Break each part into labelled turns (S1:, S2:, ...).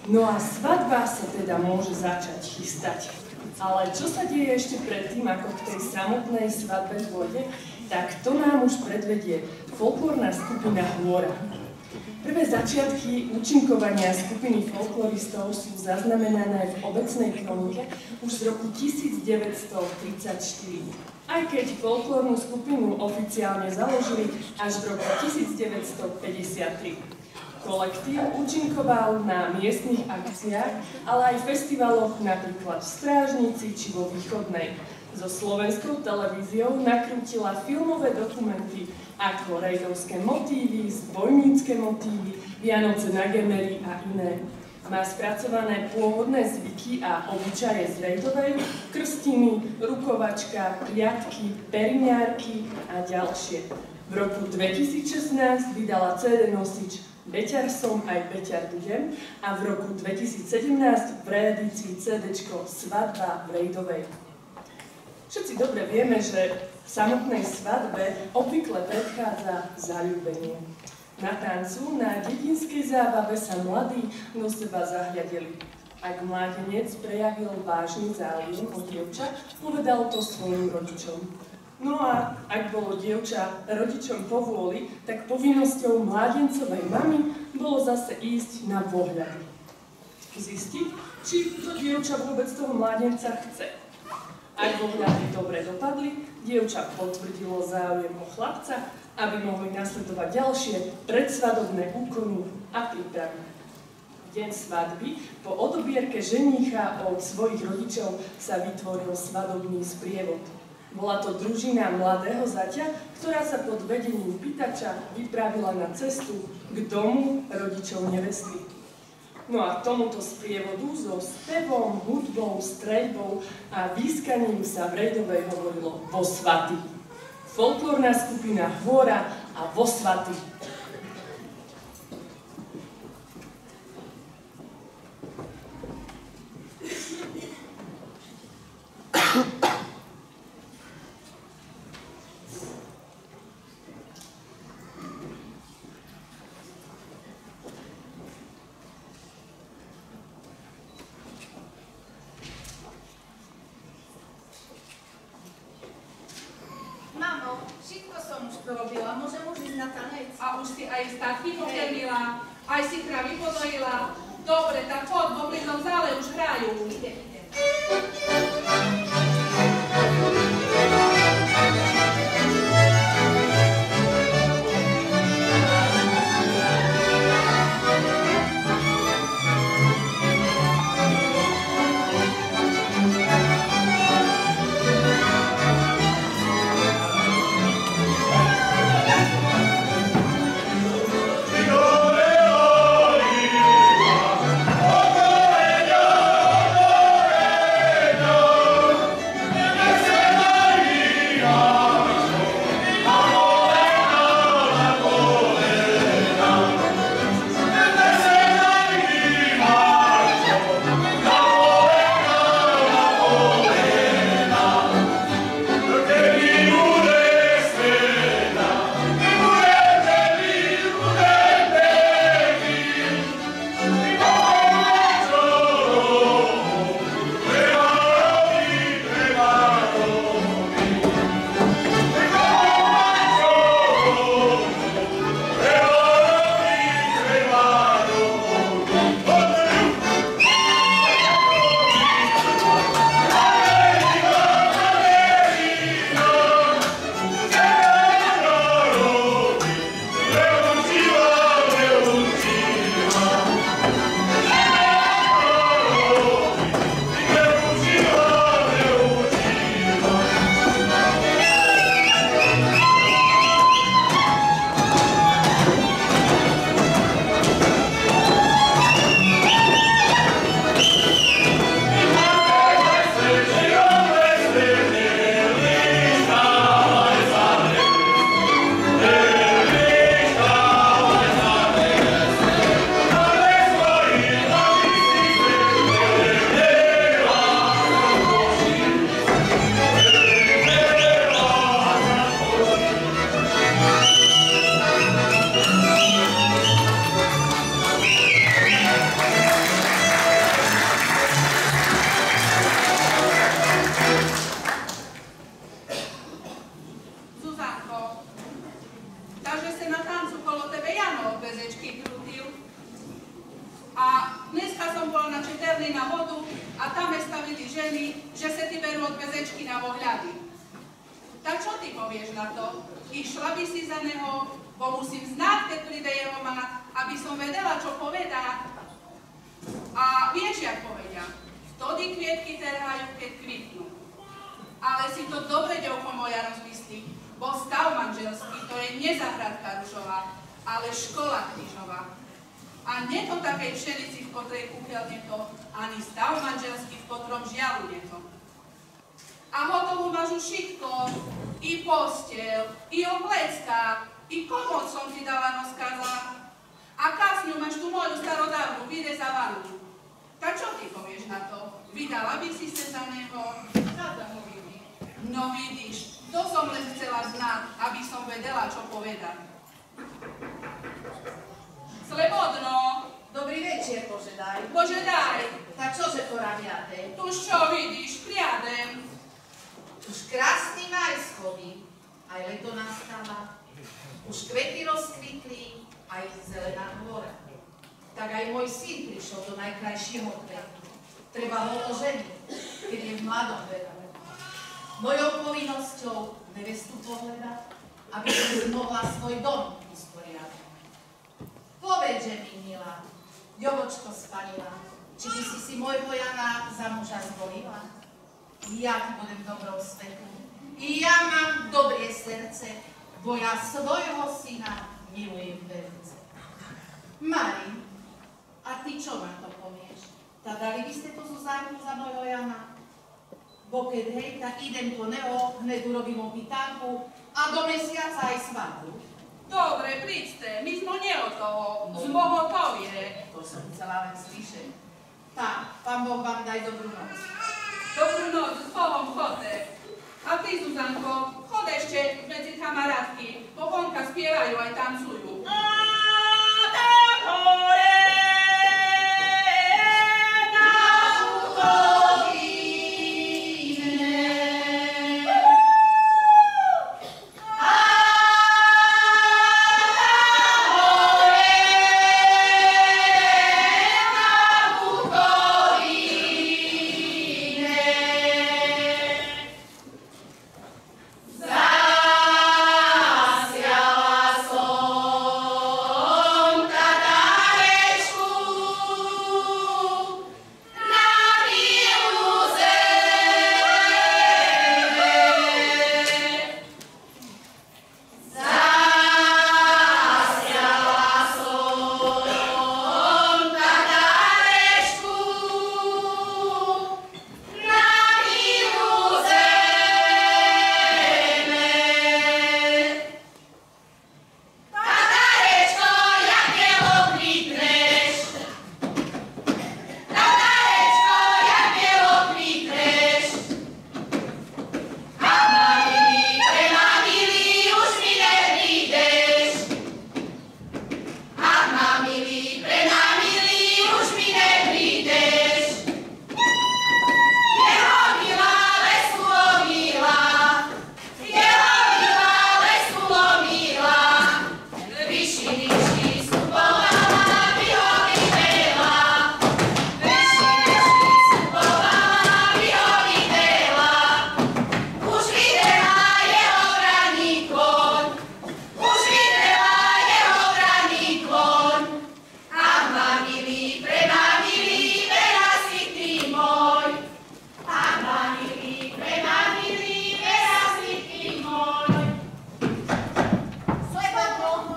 S1: No a svadba sa teda môže začať chystať. Ale čo sa deje ešte predtým, ako k tej samotnej svadbe dôjde, tak to nám už predvedie folklórna skupina Hôra. Prvé začiatky účinkovania skupiny folkloristov sú zaznamenané v obecnej kronike už z roku 1934. Aj keď folklórnu skupinu oficiálne založili až v roku 1953. Kolektív účinkoval na miestnych akciách, ale aj festivaloch, napríklad v Strážnici či vo Východnej. So slovenskou televíziou nakrútila filmové dokumenty ako rejdovské motívy, zbojnícke motívy, Vianoce na Gemeri a iné. Má spracované pôvodné zvyky a obyčaje z rejdovej, krstiny, rukovačka, priatky, periňárky a ďalšie. V roku 2016 vydala CD nosič Beťar som, aj Beťar budem a v roku 2017 v reedícii CDčko Svadba v rejdovej. Všetci dobre vieme, že v samotnej svadbe obvykle predchádza zaľúbenie. Na tancu, na dedinskej zábave sa mladí do seba zahľadeli. Ak mládenec prejavil vážny záujem o dievča, povedal to svojim rodičom. No a ak bolo dievča rodičom povôli, tak povinnosťou mládencovej mamy bolo zase ísť na pohľady. Zistiť, či to dievča vôbec toho mládenca chce. Ak pohľady dobre dopadli, dievča potvrdilo záujem o chlapca, aby mohli nasledovať ďalšie predsvadobné úkony a prípravy. Deň svadby, po odobierke ženícha od svojich rodičov sa vytvoril svadobný sprievod. Bola to družina mladého zaťa, ktorá sa pod vedením pýtača vypravila na cestu k domu rodičov nevesty. No a tomuto sprievodu so spevom, hudbou, streľbou a výskaním sa v rejdovej hovorilo vo svaty. Folklórna skupina Hôra a vo svaty.
S2: Robila, môžem už ísť na tanec.
S3: A už si aj statky pokrmila, aj si kravy podojila. Dobre, tak poď, v oblídnom zále už hrajú.
S2: Idem.
S4: Ore, ore,
S3: bol na četerni na vodu a tam me stavili ženy, že se ti berú od bezečky na vohľady. Tak čo ty povieš na to? Išla by si za neho, bo musím znáť, keď príde jeho mať, aby som vedela, čo povedá. A vieš, jak povedia? Vtedy kvietky trhajú, keď kvitnú. Ale si to dobre, devko moja, rozmyslí, bo stav manželský to je nezahradka ružová, ale škola krížová. A nie to takej pšenici, v ktorej kúpil niekto, ani stav manželský, v ktorom žiaľu nieto. A hotovú máš už všetko, i posteľ, i oblecka, i komod som ti dala rozkázala. A kasňu máš tu moju starodávnu, vyrezavanu. Tak čo ty povieš na to? Vydala by si se za neho? Rada ho vidí. No vidíš, to som len chcela znať, aby som vedela, čo povedať. Slobodno.
S2: Dobrý večer, Bože daj.
S3: Bože daj.
S2: Tak čože to rabiate?
S3: Tuž čo vidíš, priadem.
S2: Už krásny maj schodí, aj leto nastáva. Už kvety rozkvitli, aj zelená hora. Tak aj môj syn prišiel do najkrajšieho kvetu. Treba ho oženiť, keď je v mladom veku. Mojou povinnosťou nevestu pohľadať, aby som si mohla svoj dom usporiadať. Povedže mi, milá, Jovočko spanila, či by si môjho Jana za muža zvolila? Ja ti budem dobrou svetu. I ja mám dobré srdce, bo ja svojho syna milujem veľce. Mari, a ty čo na to povieš? Ta dali by ste to Zuzánku za mojho Jana? Bo keď hej, tak idem po neho, hned urobím opýtanku a do mesiaca aj svadbu.
S3: Dobre, príďte, my sme nie od toho, z moho to je.
S2: To som chcela len slyšet. Tak, pán Boh vám daj dobrú noc.
S3: Dobrú noc, s Bohom chodte. A ty, Zuzanko, chod ešte medzi kamarátky, bo vonka spievajú aj tancujú.
S2: A tam hore na Bukovine. A tam hore na Bukovine. Zasiala slnka darečku na milú zeme. Zasiala slnka darečku na milú zeme. Tadarečko, jak bielo kvitneš. Tadarečko, jak bielo kvitneš. Ach, mamili, už mi neprídeš. Ach, mamili, už mi neprídeš. Jeho milá lesku omila, jeho milá lesku omila. Vyši stupovala, by ho videla. Vyši stupovala, by ho videla. Už videla jeho braný kôň, už videla jeho braný kôň. Ach, mamili, veľa si ty môj. Ach, mamili, veľa si ty môj. Slobodno.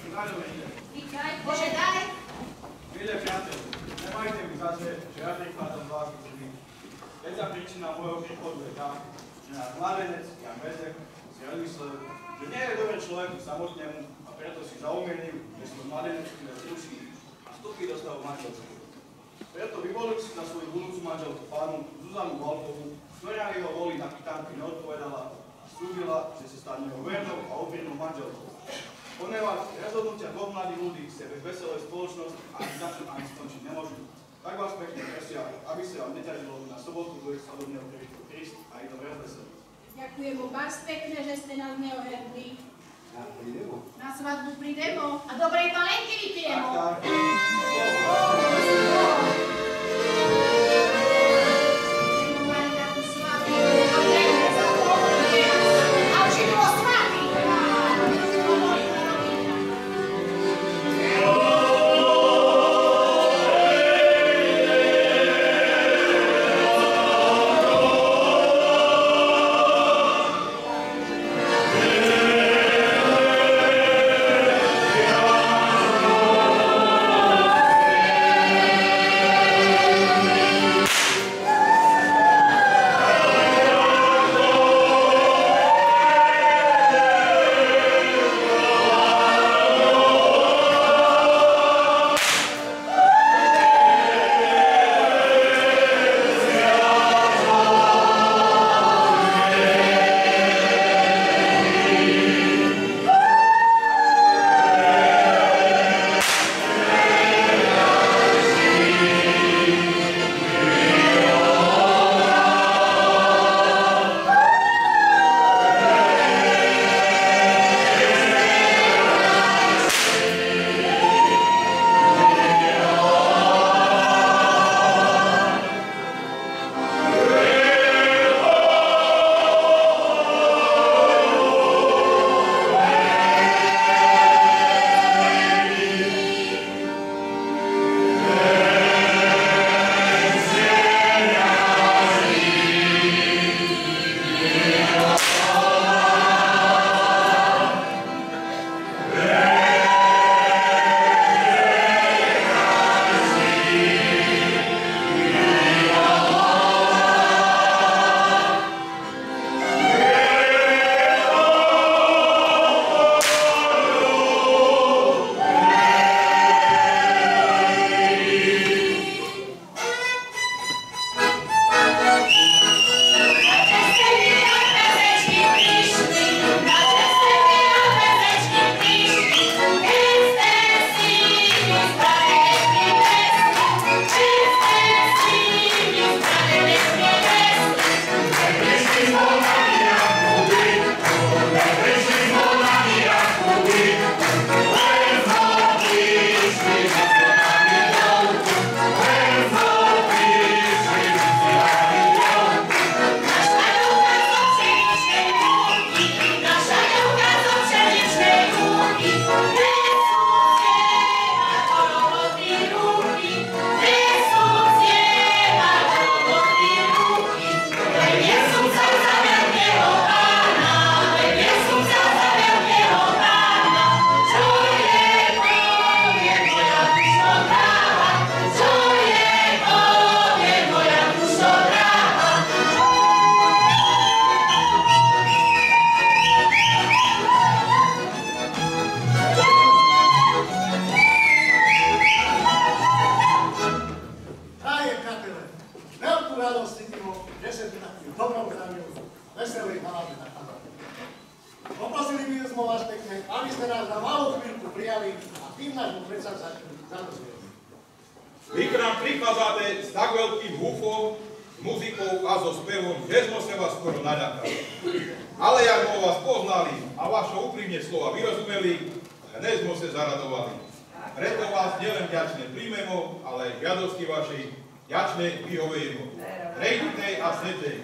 S2: Bože daj.
S4: Milé priateľ, nemajte mi za že ja prichádzam z vás zlý. Veď príčina môjho príchodu je tá, že náš mladenec Jan Bezek si rozmyslel, že nie je dobré človeku samotnému a preto si zaumienil, že svoj mladenecký zruší a vstupí do stavu manželského. Preto vyvolil si na svoju budúcu manželku pánu Zuzanu Valkovú, ktorá jeho voli na kytánky neodpovedala a slúbila, že sa stane jeho vernou a opiernou manželkou. Ponevač rozhodnutia dvoch mladých ľudí se bez veselej spoločnosti ani začať ani skončiť nemôžu. Tak vás pekne prosia, aby sa vám neťažilo na sobotu do svadobného Krist a i dobrého veselí.
S2: Ďakujem vás pekne, že ste nás neoherdli.
S4: Prídemo.
S2: Na svadbu prídemo a dobrej palenky vypijemo.
S4: Tak.
S5: radosť cítimo, že sa tu takým dobrom zranil, veselý hlavne na kameru. Poprosili by sme vás pekne, aby ste nás na malú chvíľku prijali a tým nášmu predsavzatiu zadozvieli.
S6: Vy k nám prichádzate s tak veľkým húfom, s muzikou a so spevom, že sme sa vás skoro naľakali. Ale jak sme vás poznali a vaše úprimne slova vyrozumeli, hneď sme sa zaradovali. Preto vás nielen vďačne príjmemo, ale aj žiadosti vašej vďačne vyhovejemo. Prejdite a snete.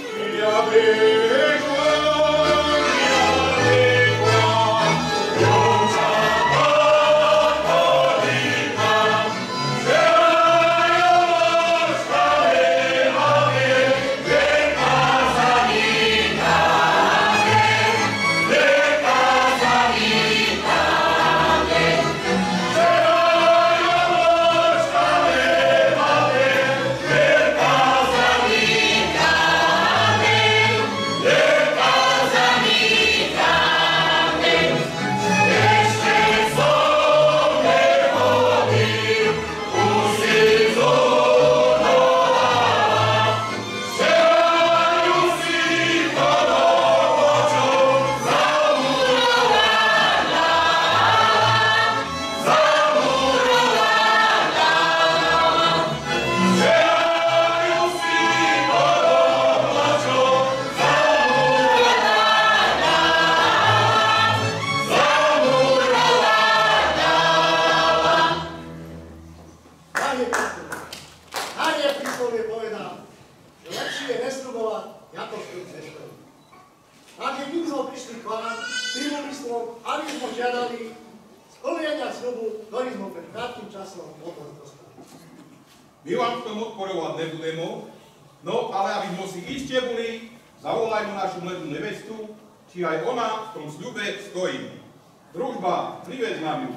S6: My vám v tom odporovať nebudeme, no ale aby sme si iste boli, zavolajme našu mladú nevestu, či aj ona v tom sľube stojí. Družba, privedz nám ju.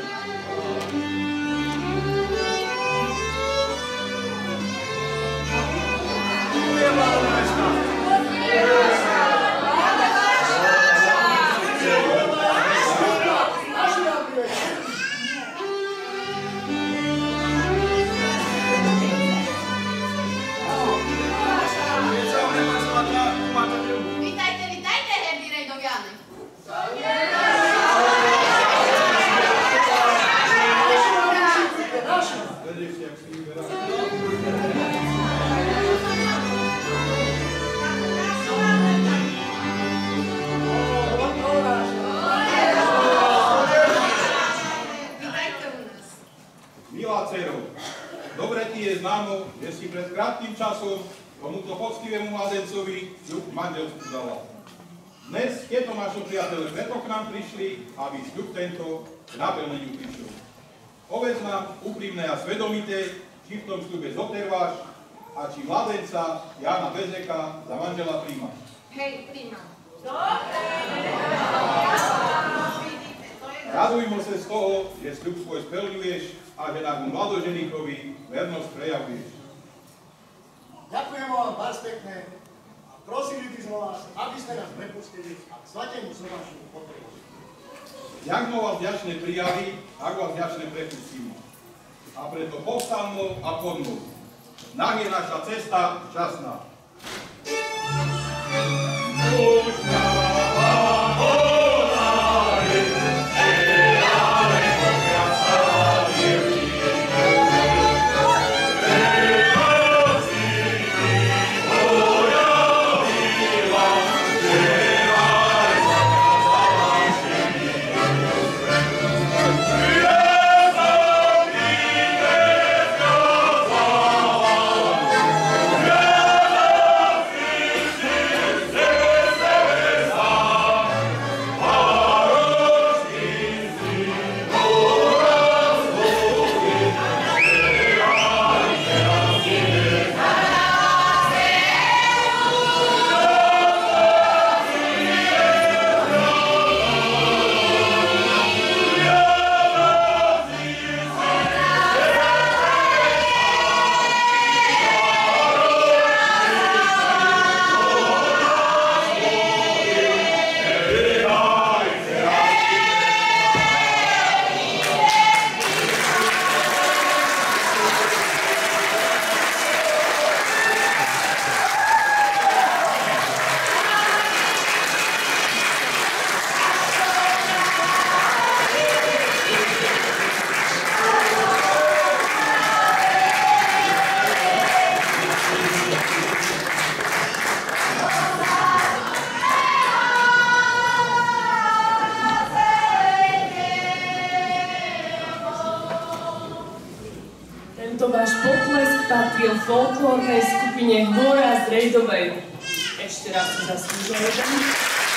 S6: Ďakujem vám, nevesta. Známo, že si pred krátkým časom tomuto poctivému mladencovi sľub manželstvu dala. Dnes tieto naši priateľe preto k nám prišli, aby sľub tento k naplneniu prišiel. Povedz nám úprimné a svedomité, či v tom sľube zotrváš a či mladenca Jána Bezeka za manžela príjmaš.
S2: Hej, príjmam.
S6: Radujmo sa z toho, že sľub svoj splňuješ a že nášmu mladoženíkovi vernosť prejavuješ.
S5: Ďakujem vám vás pekne a prosili by sme vás, aby ste nás prepustili a k svatému sobašu potrebovali.
S6: Jak sme vás vďačne prijali, tak vás vďačne prepustíme. A preto povstaňmo a poďmo. Nech je naša cesta šťastná.
S1: patril folklórnej skupine Hmora z Rejdovej. Ešte raz si zaslúžil jeden.